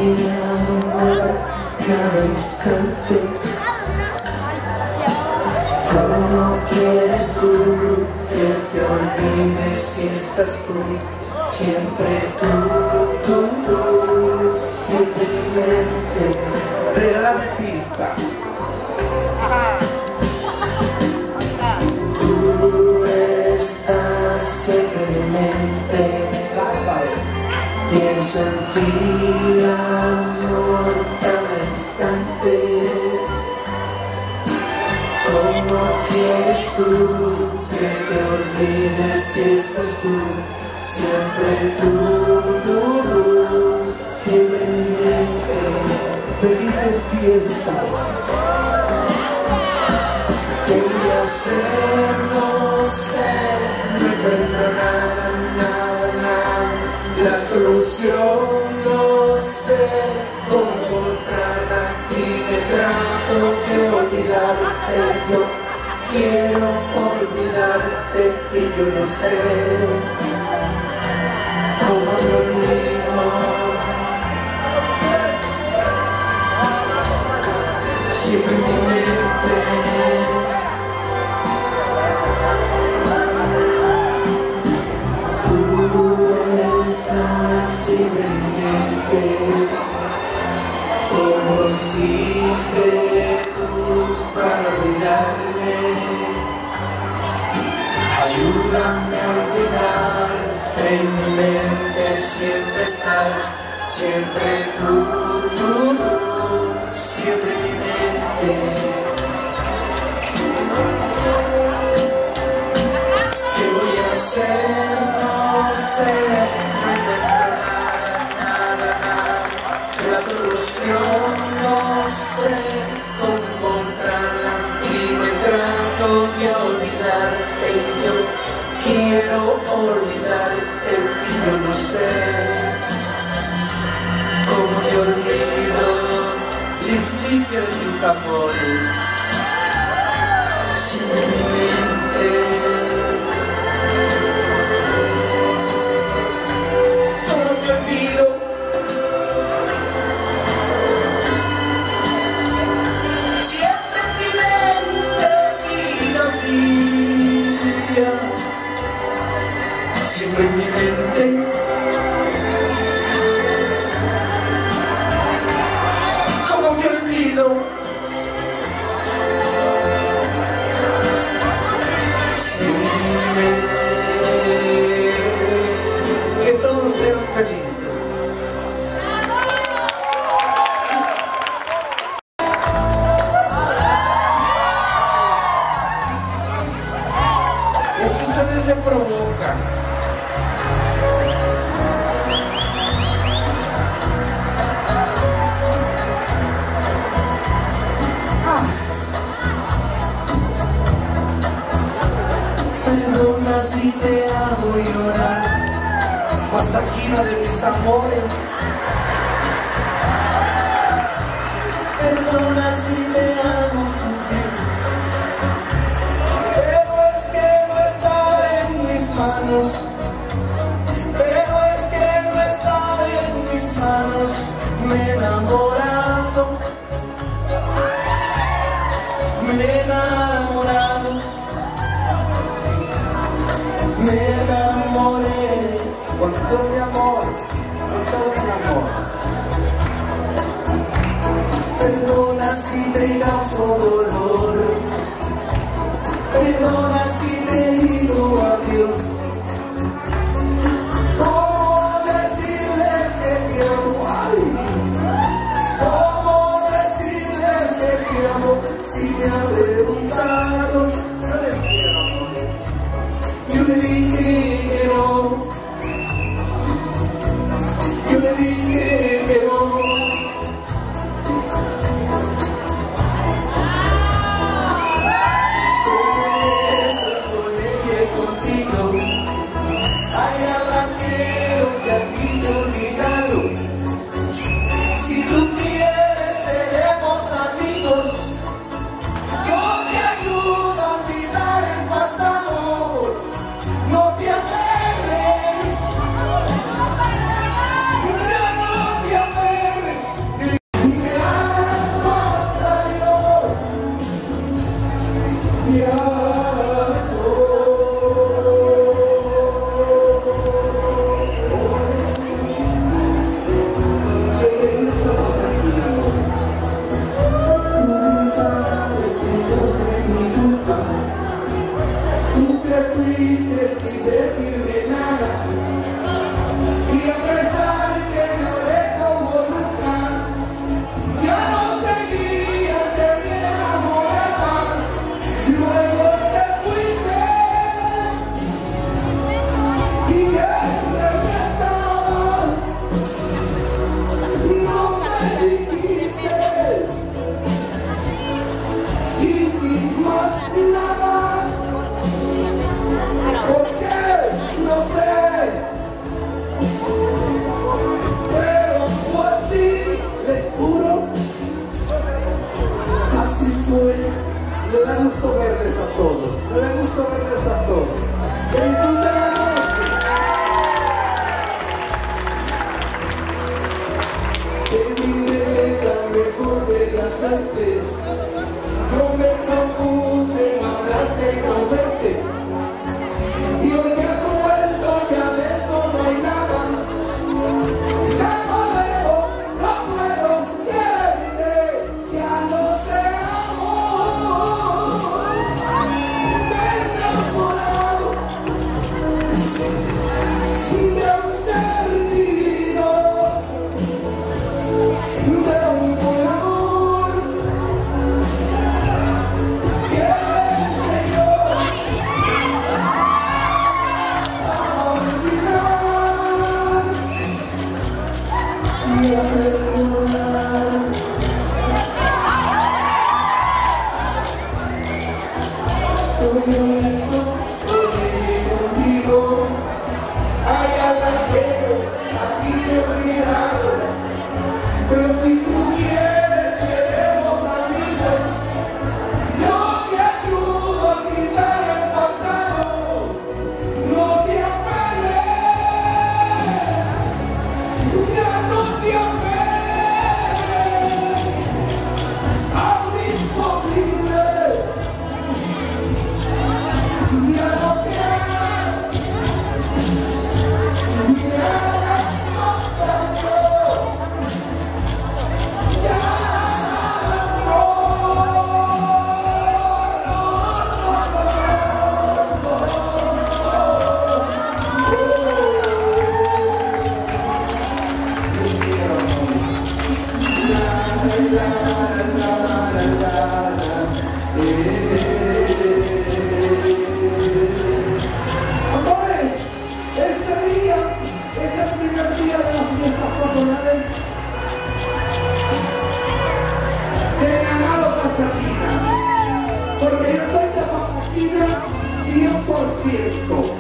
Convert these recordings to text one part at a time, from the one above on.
amor cada instante. ¿Cómo quieres tú que te olvides si estás tú? Siempre tú, siempre en mi mente. Regálame pista. Tú estás siempre en mi mente. Pienso en ti, amor, cada instante. ¿Cómo quieres tú que te olvides si estás tú? Siempre tú, siempre en mi mente. Felices fiestas. ¿Qué voy a hacer? No sé, no encuentro nada. La solución no sé cómo encontrarla y me trato de olvidarte. Yo quiero olvidarte y yo no sé cómo te olvido. Siempre en mi mente. Siempre en mi mente. ¿Cómo hiciste tú para olvidarme? Ayúdame a olvidar. En mi mente siempre estás. Siempre tú, siempre en mi mente. ¿Qué voy a hacer? No sé. La solución no sé cómo encontrarla y me trato de olvidarte. Yo quiero olvidarte y yo no sé cómo te olvido. Les limpia de mis amores. Siempre en mi mente. ¿Cómo te olvido? Siempre en mi mente. ¿Cómo te olvido? Siempre en mi mente. Que todos sean felices. Y aquí ustedes me provocan. Perdona si te hago llorar, Pasaquina de mis amores. perdona si te hago sufrir, pero es que no está en mis manos, pero es que no está en mis manos. Me he enamorado, me he enamorado, me enamoré. Con todo mi amor. Con todo mi amor. Perdona si te causo dolor, perdona si te digo adiós. ¿Cómo decirle que te amo? Ay, ¿cómo decirle que te amo si me ha preguntado? No les quiero, amores. Yo le dije que no, yo le dije que no. No te aferres, ya no hacerte. Yo me propuse no hablarte y no verte. Y hoy que has vuelto ya de eso no hay nada. Ya no debo, no puedo quererte. Ya no te amo. Me he enamorado de un ser divino, de un buen amor que me enseñó a olvidar y a perdonar. Soy honesto conmigo. Ay, a la quiero, a ti me he olvidado. Pero si tú quieres, seremos amigos. No te ayudo a olvidar el pasado. No te apegues, ya no te apegues a un imposible. Ya no te hagas, ni hagas más daño. Ya Amores, este día es el primer día de las fiestas patronales de ganado Pasadena, porque yo soy de Pasadena 100%.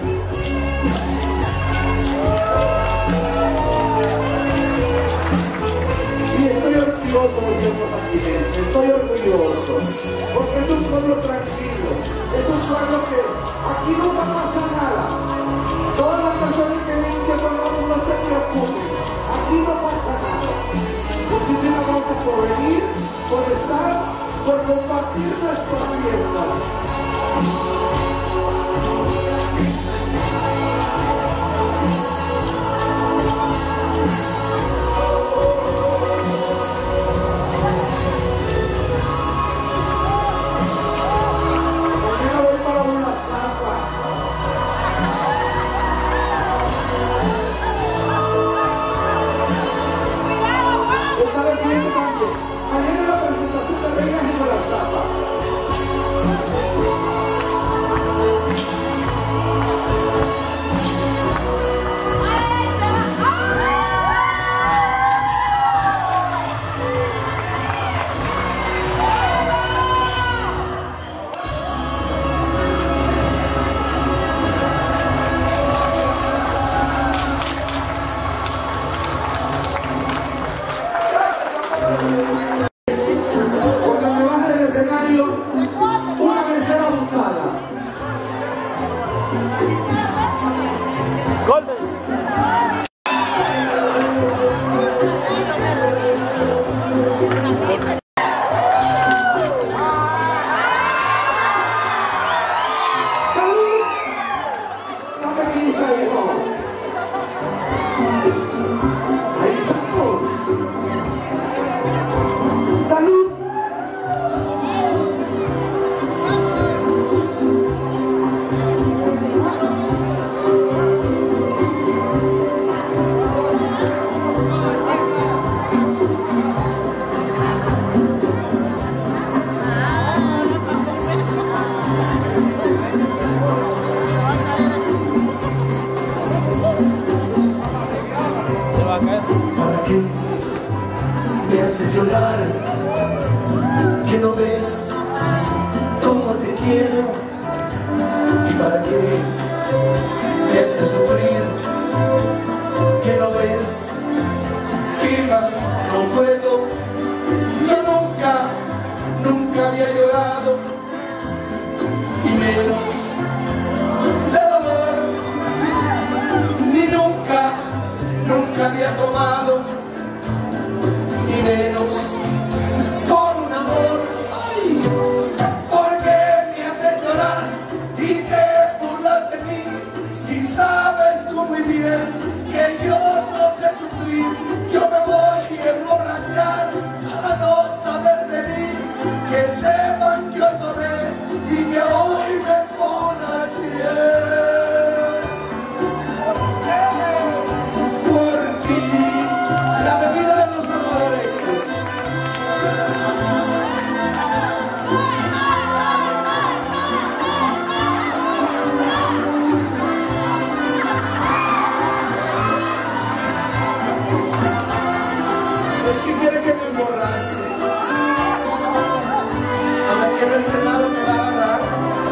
Y estoy orgulloso de ser pasadenense, estoy orgulloso, porque es un pueblo tranquilo, es un pueblo que aquí nunca pasa nada. Todas las personas que vienen que tomamos no se preocupen, aquí no pasa nada. Muchísimas gracias por venir, por estar, por compartir nuestras fiestas. Mañana voy para una zapa. Esta vez pienso también. Mañana la presentación de Reina y con la zapa. Cuando me baje del escenario, una mesera usada. ¡Salud! Dame 15 ahí, no. Ahí estamos. ¡Salud! ¿Para qué me haces llorar? ¿Que no ves cómo te quiero? ¿Y para qué me haces sufrir? ¿Que no ves que más no puedo? Yo nunca había llorado, y menos de dolor, ni nunca había tomado, y menos por un Es que quiere que me emborrache. A ver qué recenado me va a agarrar.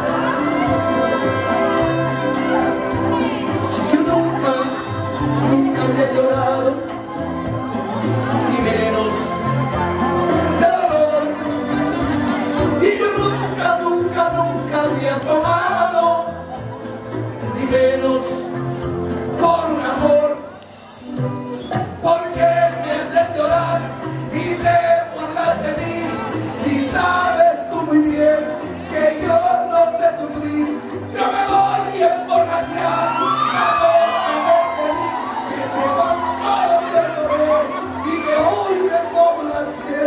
Yo nunca había llorado, ni menos de dolor. Y yo nunca había tomado, ni menos por un amor. Porque me hace llorar y te burlas de mí, si sabes tú muy bien que yo no sé sufrir. Yo me voy a emborrachar, a no saber de mí, que se van todos del dolor y que hoy me emborraché.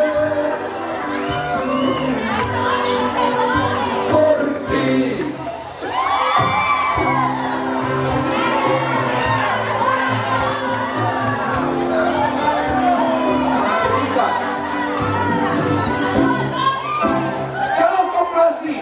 Por ti. Yo los compro así.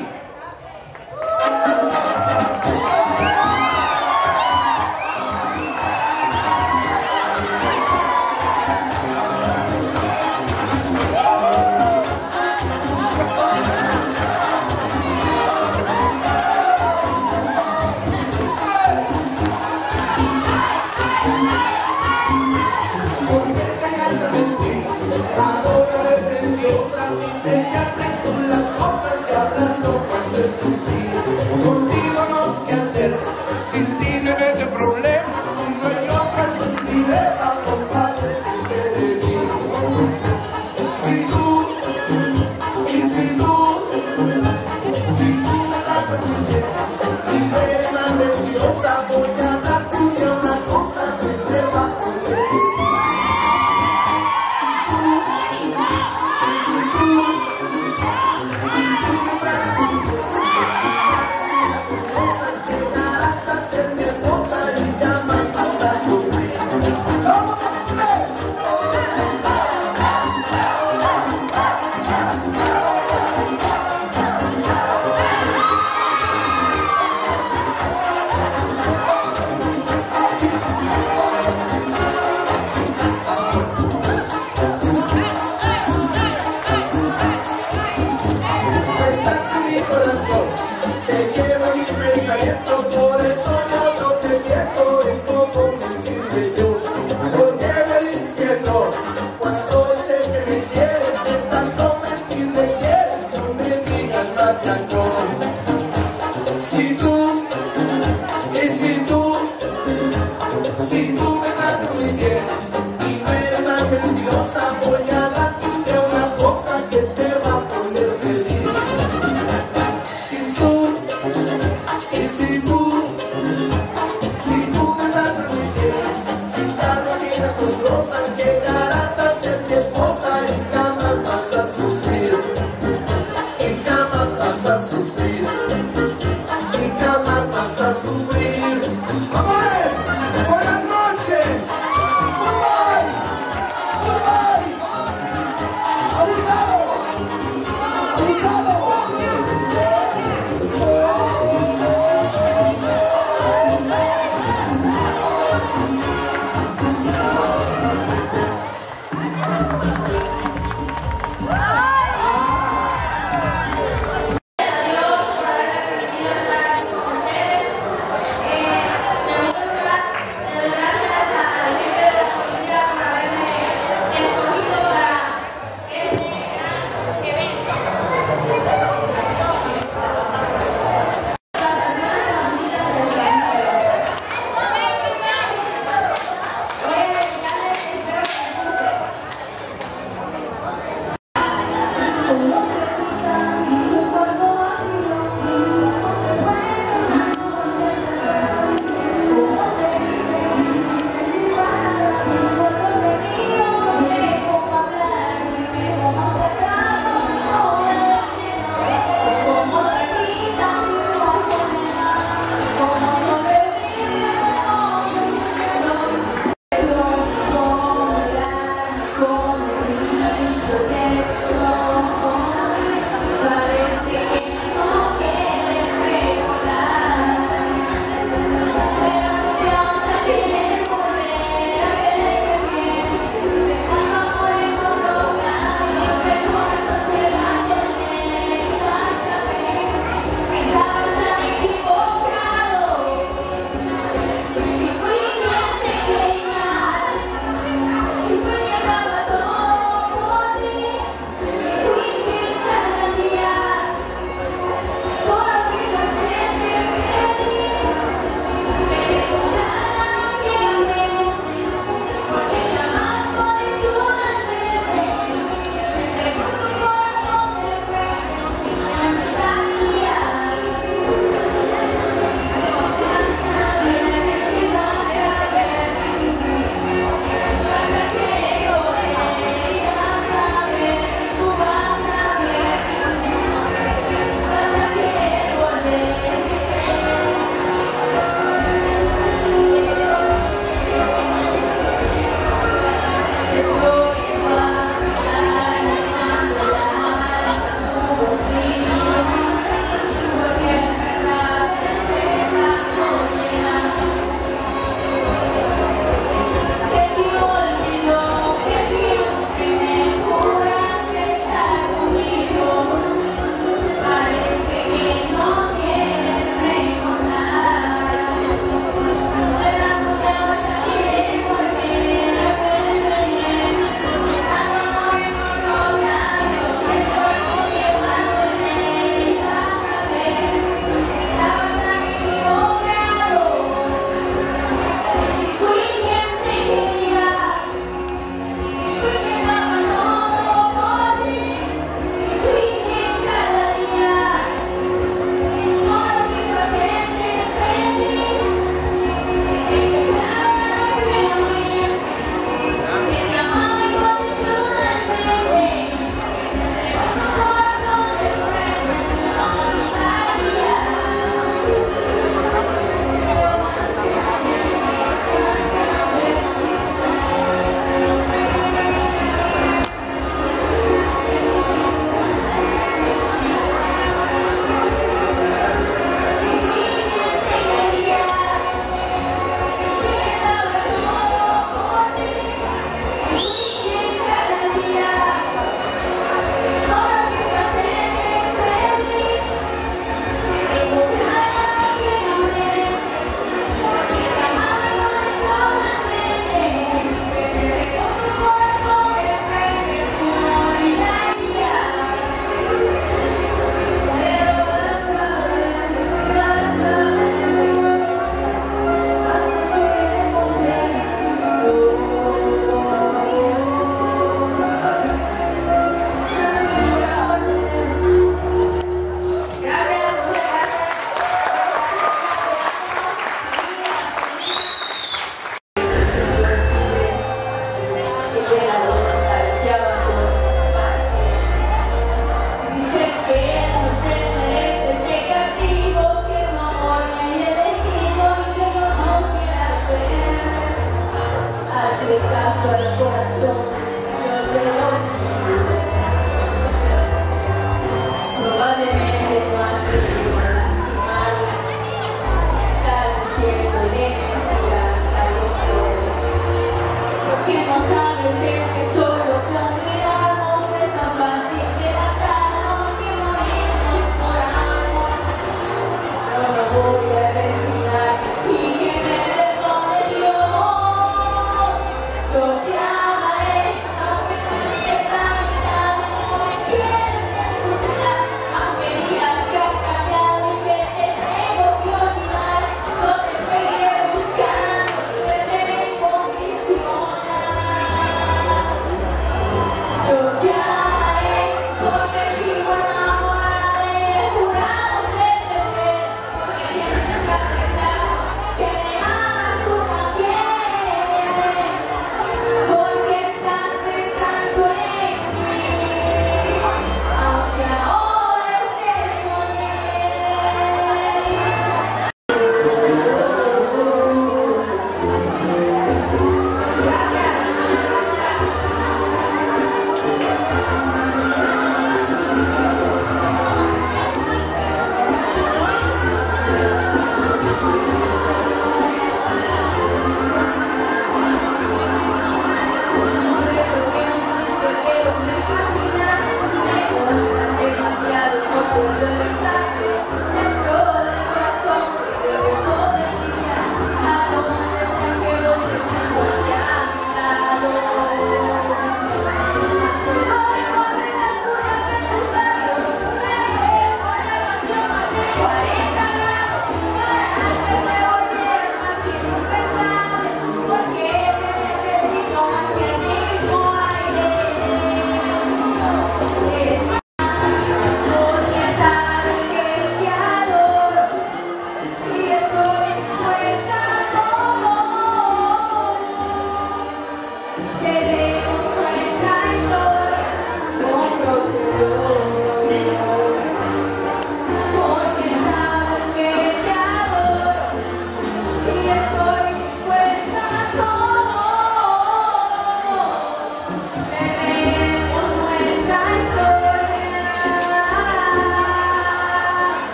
Porque inmediatamente ahora religiosa dice que haces tú las cosas que hablando cuando es sencillo. Contigo no sé qué hacer, sin ti no ves el problema, no hay otra sin ti de la compadre sin que te digo. Si tú, y si tú me la permites, y eres más mentirosa, voy a darte una cosa que te va a poner. Estás en mi corazón, te llevo en mi pensamiento, por eso yo no te miento, es como mentirme yo. Porque me dices que no, cuando sé que me quieres, de tanto mentir me quieres, no me digas nada, no. Si tú, y si tú me tratas muy bien, y no eres más mentirosa, voy a darte una cosa que te va a poner feliz. Si tú me tratas muy bien, si tanto vienes con rosas, llegarás a ser mi esposa y jamás vas a sufrir, y jamás vas a sufrir, y jamás vas a sufrir. ¡Amores! ¡Buenas noches! ¡Goodbye! ¡Goodbye! ¡Abusado! ¡Abusado!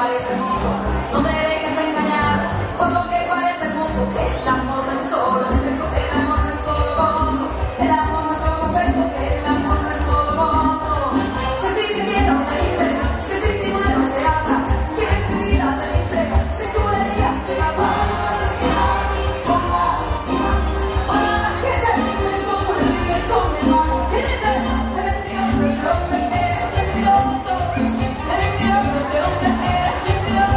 parece hermoso. No te dejes engañar por lo que parece hermoso. El amor no es solo el sexo, el amor no es solo gozo. El amor no es solo afecto, el amor no es solo gozo. Que si te quiero te dice, que si te muero te ata, que en tu vida te dice, que chulería te ata. Para la que se vive como el vive con el mar, que dice, el mentiroso es hombre, eres mentiroso. El mentiroso es hombre, eres mentiroso.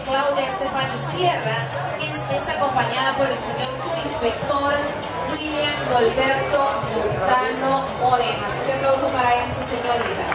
Claudia Estefani Sierra, quien es acompañada por el señor subinspector William Dolberto Montano Moreno. Así que aplauso para esa señorita.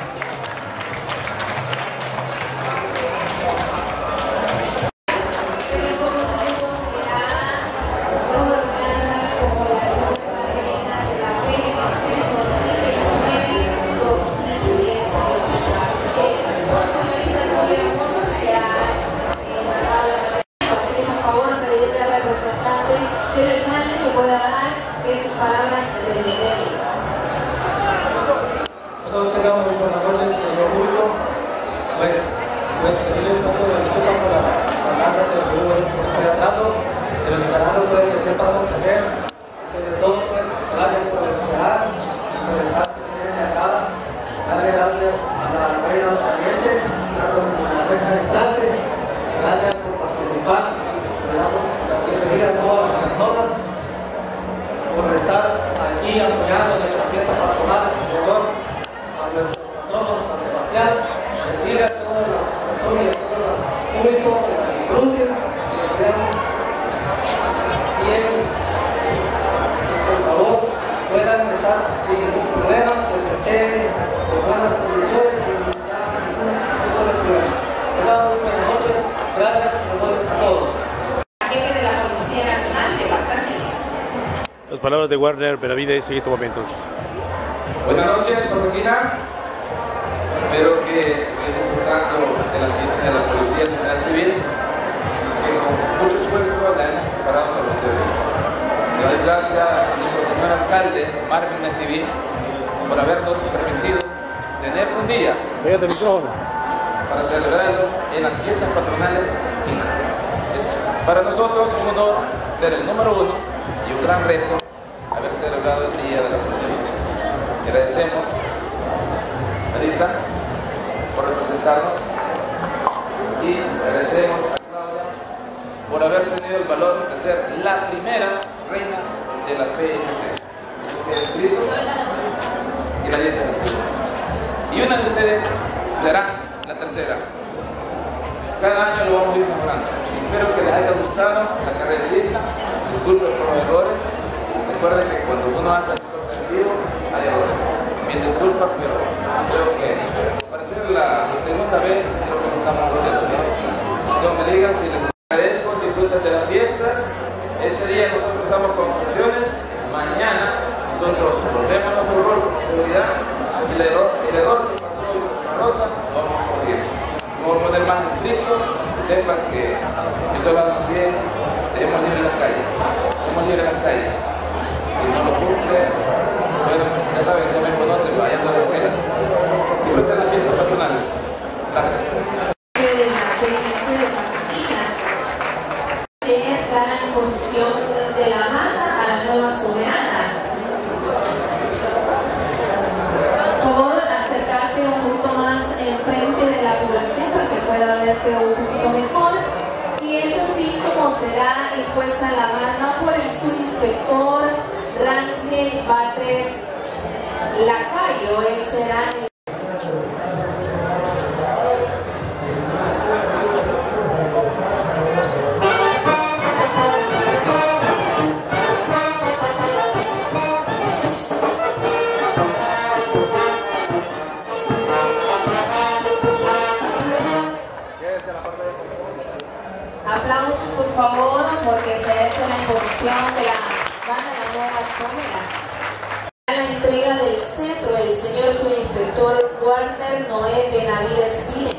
Palabras de Warner Benavides en estos momentos. Buenas noches, Josefina. Espero que estén disfrutando de la fiesta de la Policía General Civil, que con mucho esfuerzo la hemos preparado para ustedes. Le doy gracias a nuestro señor alcalde, Marvin Nativi, por habernos permitido tener un día para celebrarlo en las fiestas patronales de la esquina. Es para nosotros un honor ser el número 1 y un gran reto haber celebrado el Día de la Policía. Agradecemos a Lisa por representarnos y agradecemos a Claudia por haber tenido el valor de ser la primera reina de la PNC. Es el grito y la dice así. Y una de ustedes será la tercera. Cada año lo vamos a ir mejorando. Espero que les haya gustado la carrecita. Disculpen por los errores. Recuerden que cuando uno hace cosas en vivo, hay errores. Mil disculpas, pero creo que para ser la segunda vez lo que estamos haciendo. Son me digan si les agradezco, disfruten de las fiestas. Ese día nosotros estamos con funciones. Mañana nosotros volvemos a nuestro rol con seguridad y el error que pasó en Rosa lo vamos a corregir. No vamos a poner más estricto. Sepan que yo soy la anuncié, debemos ir en las calles. Debemos ir en las calles. Si no lo cumple, bueno, ya saben, no me conocen, vayan a la escuela. Disfruten las fiestas patronales. Gracias. Ya la imposición de la mano a la nueva soberana. Por favor, acercarte un poquito más enfrente de la población para que pueda verte un poquito mejor. Y es así como será impuesta la banda por el subinspector Rangel Batres Lacayo. Él será el aplausos, por favor, porque se ha hecho la imposición de la banda de la nueva soberana. La entrega del centro, el señor subinspector Warner Noé Benavides Pineda.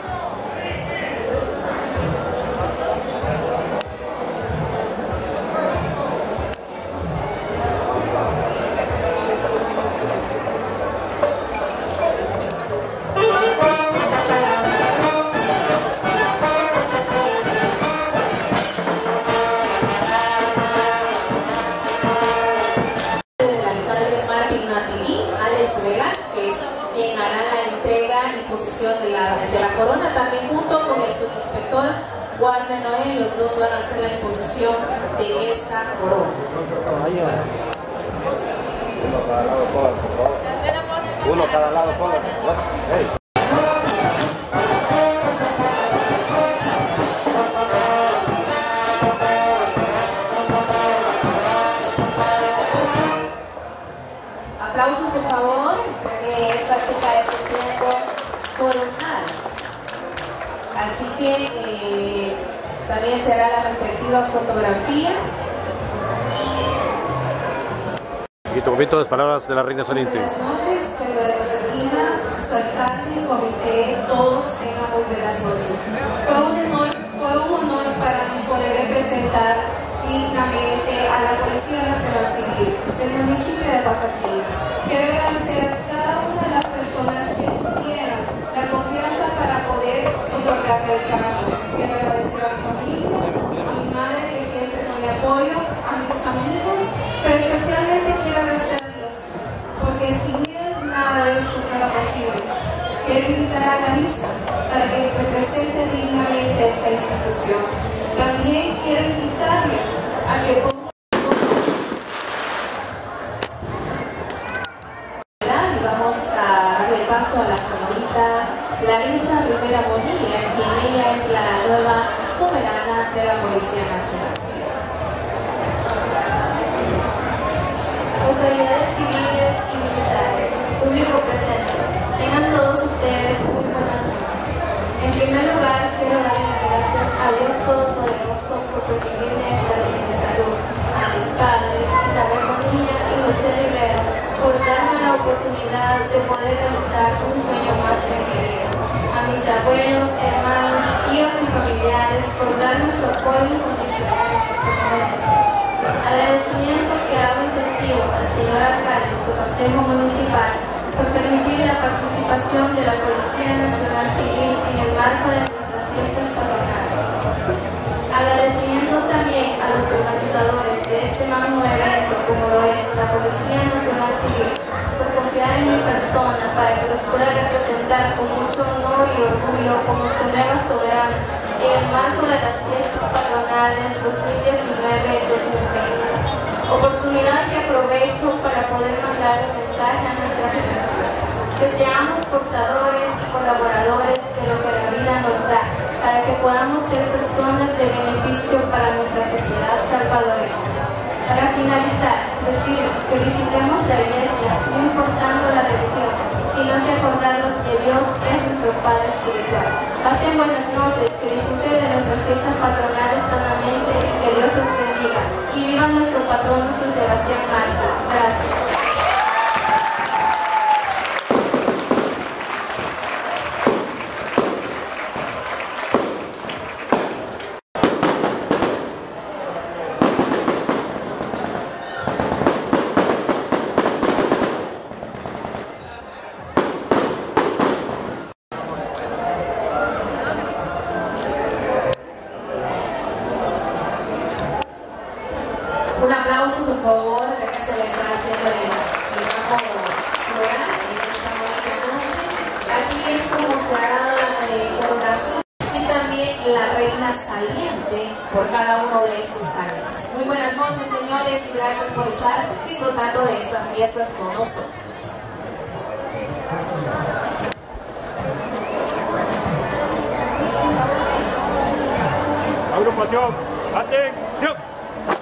Quien hará la entrega y posesión de la corona, también junto con el subinspector Warner Noé. Los dos van a hacer la imposición de esta corona. Uno cada lado, música está siendo coronada. Así que también será la respectiva fotografía. En este momento las palabras de la reina saliente. Buenas noches, pueblo de Pasadena, su alcalde, comité, todos tengan muy buenas noches. Fue un honor para mí poder representar dignamente a la Policía Nacional Civil del municipio de Pasadena. Quiero agradecer a cada una de las personas que tuvieron la confianza para poder otorgarme el cargo. Quiero agradecer a mi familia, a mi madre que siempre me apoya, a mis amigos, pero especialmente quiero agradecer a Dios, porque sin Él nada de eso fuera posible. Quiero invitar a la misa para que represente dignamente esta institución. También quiero invitarle a que ponga y vamos a darle paso a la señorita Larisa Rivera Bonilla, quien ella es la nueva soberana de la Policía Nacional. Autoridades civiles y militares, público presente, tengan todos ustedes muy buenas noches. En primer lugar, quiero darle las gracias a Dios Todopoderoso por permitirme estar bien de salud, a mis padres, Isabel Bonilla y José Rivera, por darme la oportunidad de poder realizar un sueño más en mi vida, a mis abuelos, hermanos, tíos y familiares por darme su apoyo incondicional en este momento. Agradecimientos que hago intensivo al señor alcalde y su consejo municipal por permitir la participación de la Policía Nacional Civil en el marco de nuestras fiestas patronales. Agradecimientos también a los organizadores de este magno evento como lo es la Policía Nacional Civil por confiar en mi persona para que los pueda representar con mucho honor y orgullo como su nueva soberana en el marco de las fiestas patronales 2019-2020. Oportunidad que aprovecho para poder mandar un mensaje a nuestra juventud. Que seamos portadores y colaboradores de lo que la vida nos da, para que podamos ser personas de beneficio para nuestra sociedad salvadoreña. Para finalizar, decirles que visitemos la iglesia, no importando la religión, sino que acordarnos que Dios es nuestro Padre espiritual. Pasen buenas noches, que disfruten de nuestras fiestas patronales sanamente y que Dios los bendiga. Y viva nuestro patrono San Sebastián Mártir. Gracias. Un aplauso, por favor, ya que se le está haciendo el trabajo floral en esta bonita noche. Así es como se ha dado la coronación y también la reina saliente por cada uno de estos años. Muy buenas noches, señores, y gracias por estar disfrutando de estas fiestas con nosotros. Agrupación, atención.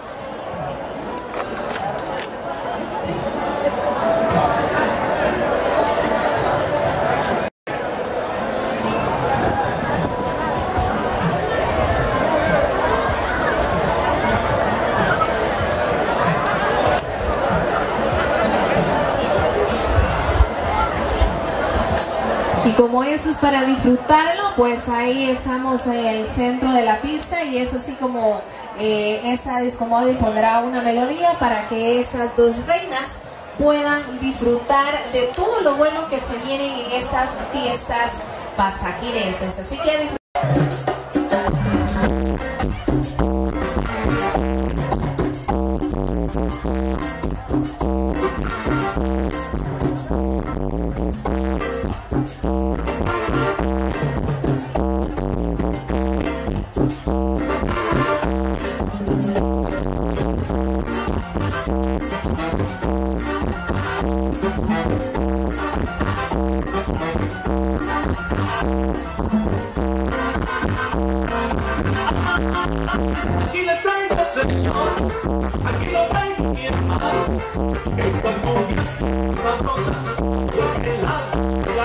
Y como eso es para disfrutarlo, pues ahí estamos en el centro de la pista y es así como esa discomóvil pondrá una melodía para que esas dos reinas puedan disfrutar de todo lo bueno que se vienen en estas fiestas pasajirenses. Así que Aquí le traigo, señor, aquí lo traigo mi hermano. Estas cumbias sabrosas, lo que la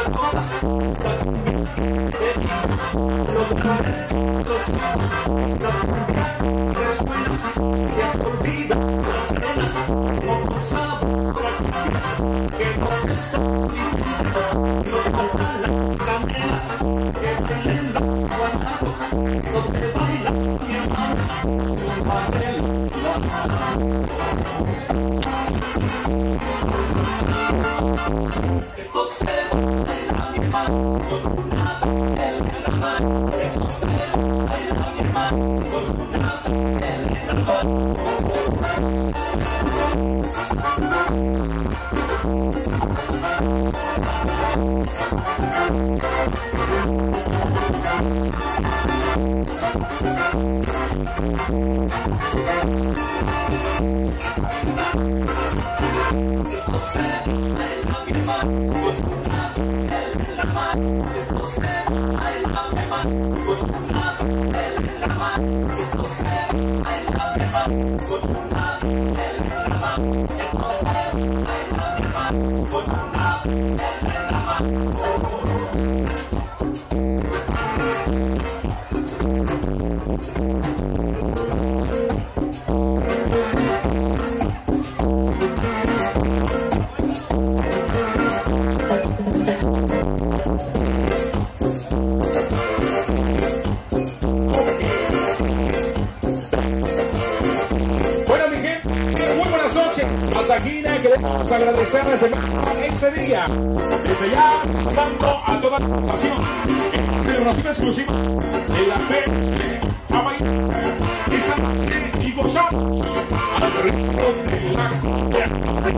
Pasaquina, queremos agradecerles ese día. Desde ya, dando a toda la nación celebración exclusiva de la fe a bailar esa noche y gozamos al ritmo de la cumbia.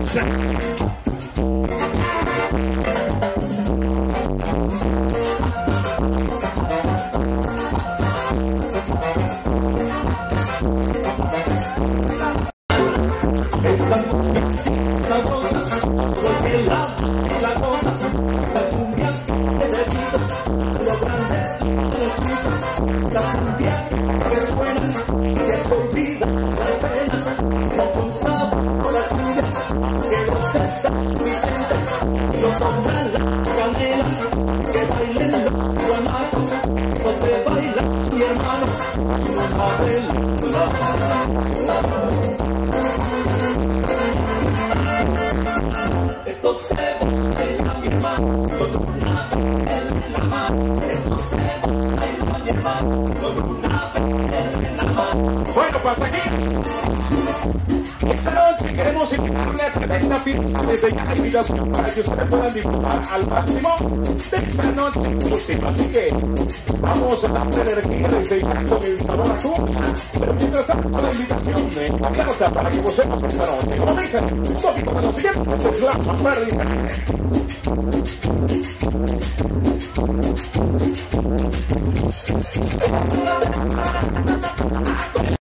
Bueno, pasa aquí. Esta noche queremos invitarle a tremenda fiesta. Desde ya la invitación para que ustedes puedan disfrutar al máximo de esta noche inclusiva. Así que vamos a darle energía desde ya con el sabor a cumbia. Pero mientras tanto, la invitación está abierta para que gocemos esta noche. Como dicen, un poquito de lo siguiente, es la super diferente.